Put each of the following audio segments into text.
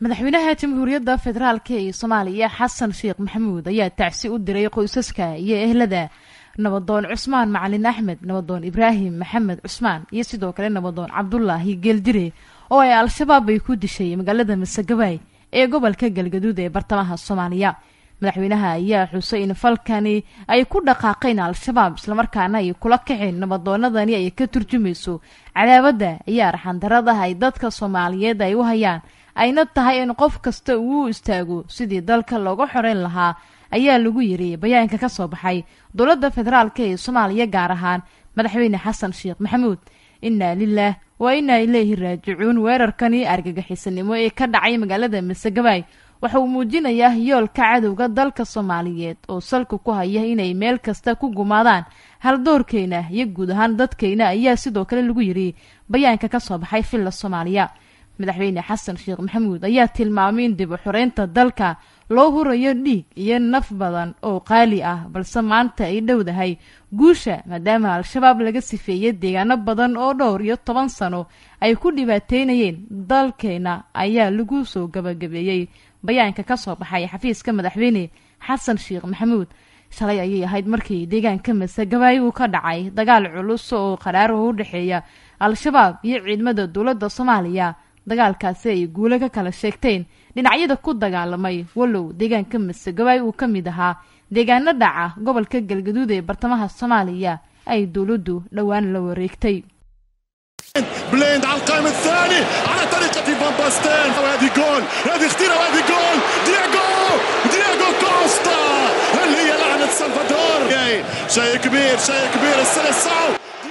madaxweynaha jamhuuriyadda federaalka ee Soomaaliya Xasan Sheekh Maxamuud ayaa tacsi u diray qoysaska iyo ehelada nabadoon Cusmaan Macalin Axmed, nabadoon Ibraahim Maxamed Cusmaan iyo sidoo kale nabadoon Cabdullaahi Geeldire oo ay al-shabaab ay ku dishay magaalada Masagawaay ee gobolka Galgaduud ee bartamaha Soomaaliya. madaxweynaha ayaa xusay in falkani ay ku dhaqaaqeen al-shabaab isla markaana ay kula kaceen nabadoonadani ay ka turjumayso cadaawada iyo arxandarada ay dadka Soomaaliyeed ay u hayaan ayna tahay in qof kasta uu istaago sidii dalka looga xoreyn lahaa ayaa lagu yiri bayaanka ka soo baxay dowladda federaalka ee Soomaaliya gaar ahaan madaxweyne Xasan Sheekh Maxamuud. inna lillahi wa inna ilayhi raaji'uun. weerarkani argagixisnimo ee ka dhacay magaalada Masagawaay waxa uu muujinayaa yoolka cadowga dalka Soomaaliyeed oo salka ku haya inay meel kasta ku gumaadaan hal doorkeena iyo guud ahaan dadkeena ayaa sidoo kale lagu yiri bayaanka ka soo baxay filla Soomaaliya. madaxweyne Xasan Sheekh Maxamuud ayaa tilmaamay in dib u xoreynta dalka loo hurayo dhiig iyo naf badan oo qaali ah balse maanta ay dhowdahay guusha maadaama al-shabaab laga sifeeyay deegaano badan oo dhowr iyo 10 sano ay ku dhibaateynayeen dalkeena ayaa lagu soo gabagabeeyay bayaanka ka soo baxay xafiiska madaxweyne Xasan Sheekh Maxamuud. shalay ayay ahayd markii deegaanka Masagawaay uu ka dhacay dagaal culus oo qaraar u dhaxeeya al-shabaab iyo ciidamada dowladda Soomaaliya. dagaalkaasi ay guulo ka kala sheegteen dhinacyada ku dagaalamay walow deegaanka Masagawaay uu ka mid ahaa deegaano dhaca gobolka Galgaduud ee bartamaha Soomaaliya ay dowladdu dhawaan la wareegtay. بليند على القائم الثاني على طريقة فان باستين وهذه جول، هذه خطيرة وهذه جول. دياغو كوستا، هل هي لعنة سلفادور؟ شيء كبير السلسعو.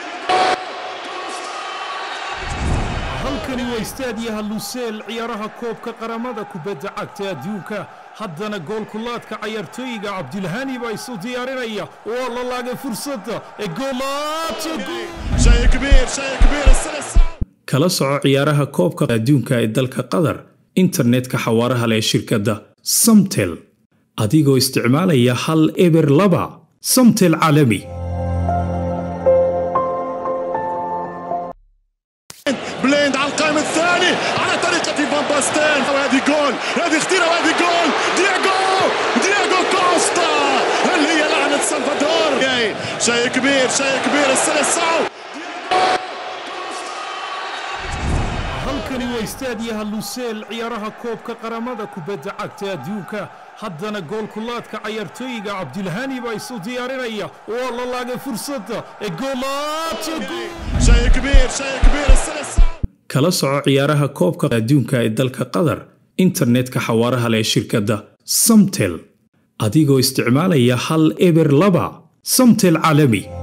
halkani waa istaadiyaha Lusail ciyaaraha koobka qaramada kubadda cagta adduunka. haddana gool kulaadka ciyaartooyga Cabdilhani baa isu diyaarinaya oo la laagay fursadda ee goolaadka. شيء كبير السلسعو. kala soco ciyaaraha koobka adduunka ee dalka Qatar internetka xawaaraha leh shirkadda Samtel adigoo isticmaalaya hal eber 2 Samtel caalami. بليند على القائم الثاني على طريقة فان باستين وهذه جول، هذه خطيرة وهذه جول. دياغو كوستا، هل هي لعنة سلفادور؟ شيء كبير السلسعو. halkani waa istaadiyaha Lusail ciyaaraha koobka qaramada kubadda cagta adduunka. haddana gool kulaadka ciyaartooyga Cabdilhani baa isu diyaarinaya oo la laagay fursadda ee goolaadka. شيء كبير السلسعو. kala soco ciyaaraha koobka adduunka ee dalka Qatar internetka xawaaraha leh shirkadda Samtel adigoo isticmaalaya hal eber 2 Samtel caalami.